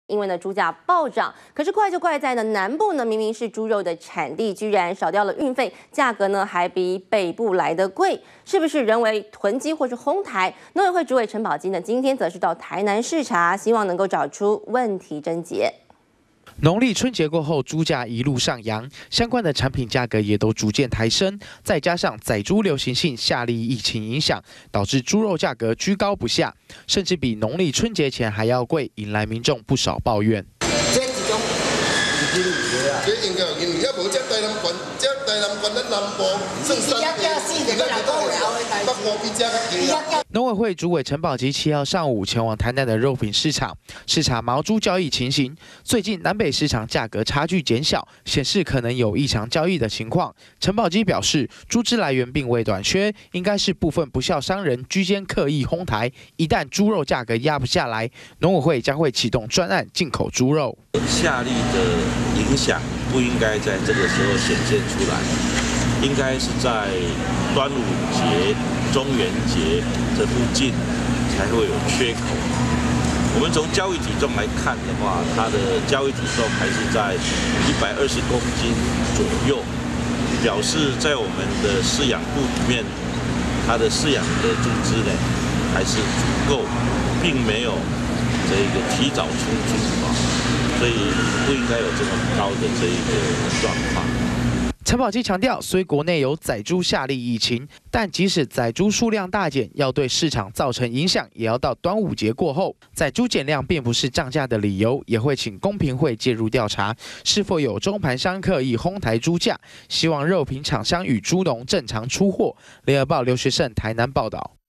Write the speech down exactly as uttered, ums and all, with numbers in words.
因为呢猪价暴涨，可是怪就怪在呢南部呢明明是猪肉的产地，居然少掉了运费，价格呢还比北部来得贵，是不是人为囤积或是哄抬？农委会主委陈宝基呢今天则是到台南视察，希望能够找出问题症结。 农历春节过后，猪价一路上扬，相关的产品价格也都逐渐抬升。再加上宰猪流行性下痢疫情影响，导致猪肉价格居高不下，甚至比农历春节前还要贵，引来民众不少抱怨。 这一种是金鱼啊，这应该有金鱼，要无这台南县，这台南县咱南部算三个，四个人讲了的代志，北部比这较低。 农委会主委陈宝基七号上午前往台南的肉品市场视察毛猪交易情形。最近南北市场价格差距减小，显示可能有异常交易的情况。陈宝基表示，猪只来源并未短缺，应该是部分不肖商人居间刻意哄抬。一旦猪肉价格压不下来，农委会将会启动专案进口猪肉。 下痢的影响不应该在这个时候显现出来，应该是在端午节、中元节 这附近才会有缺口。我们从交易体重来看的话，它的交易体重还是在一百二十公斤左右，表示在我们的饲养部里面，它的饲养的猪只呢还是足够，并没有这个提早出猪啊，所以不应该有这么高的这一个状况。 陈宝基强调，虽国内有宰猪下痢疫情，但即使宰猪数量大减，要对市场造成影响，也要到端午节过后。宰猪减量并不是涨价的理由，也会请公平会介入调查，是否有中盘商刻意哄抬猪价。希望肉品厂商与猪农正常出货。联合报刘学胜台南报道。